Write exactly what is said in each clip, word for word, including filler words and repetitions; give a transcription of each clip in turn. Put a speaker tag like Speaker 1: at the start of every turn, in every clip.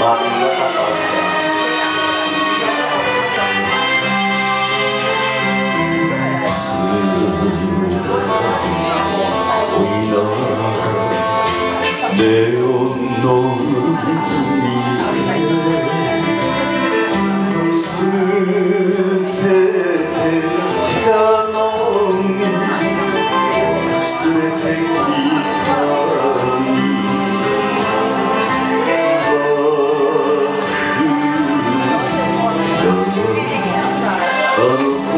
Speaker 1: ネオンの海捨てたのに捨ててきたにあの子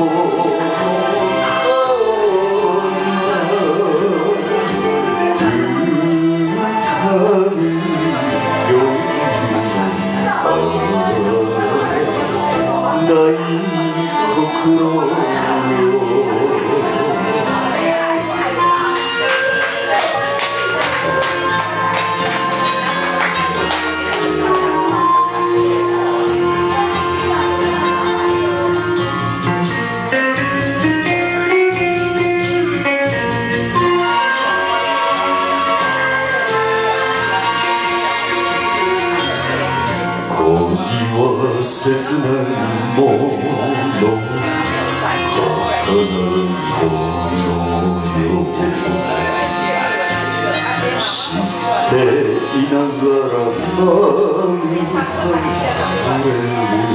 Speaker 1: 切ないもの儚いものよ知っていながら何かれる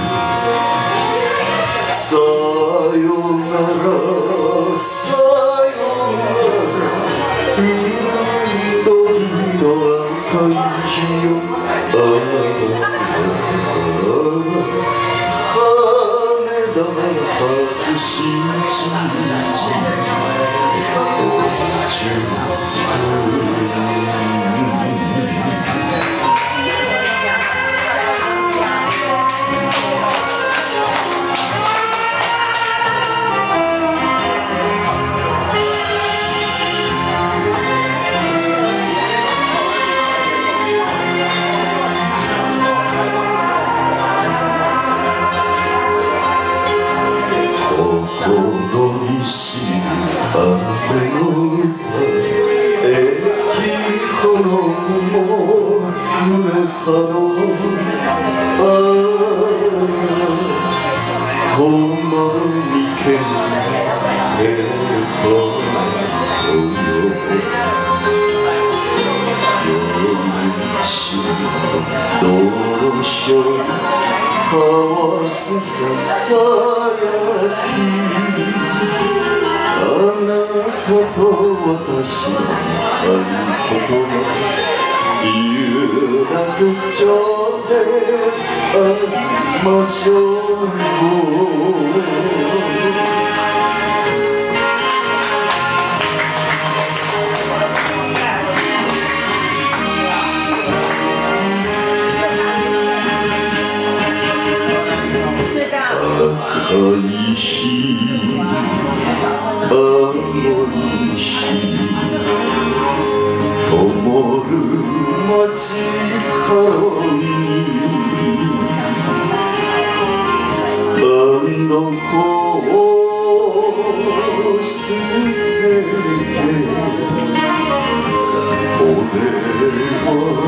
Speaker 1: さよならさよなら緑の赤い日よ初心地心にしあての駅ほども夢かのああ困るにけんけばよ夜しどうしよう交わすささやきあなたと私の合言葉有楽町で会いましょう赤い日青い日灯る街角にあの子を捨てて俺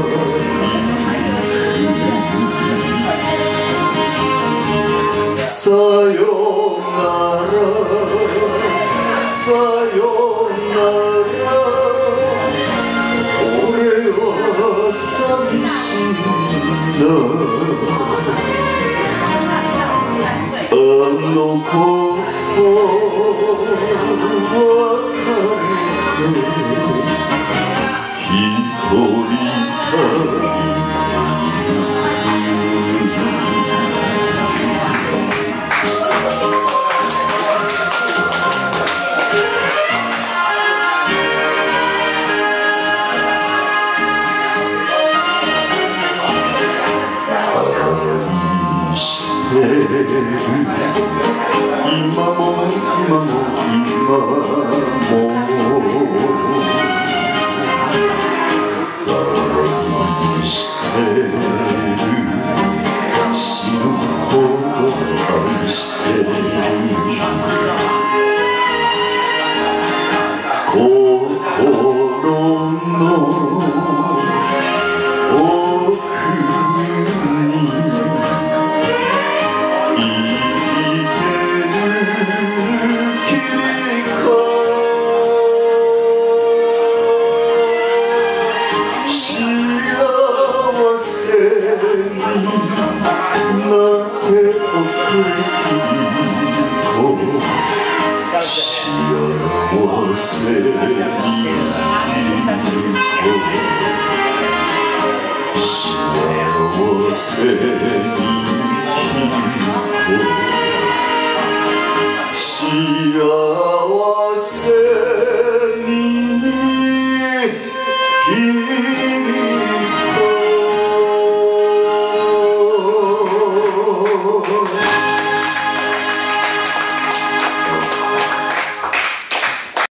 Speaker 1: はさよならさよなら俺は寂しいんだあの子を別れて一人旅今も今も今も愛してる死ぬほど愛してる心の奥をくれ君幸せにいる子幸せ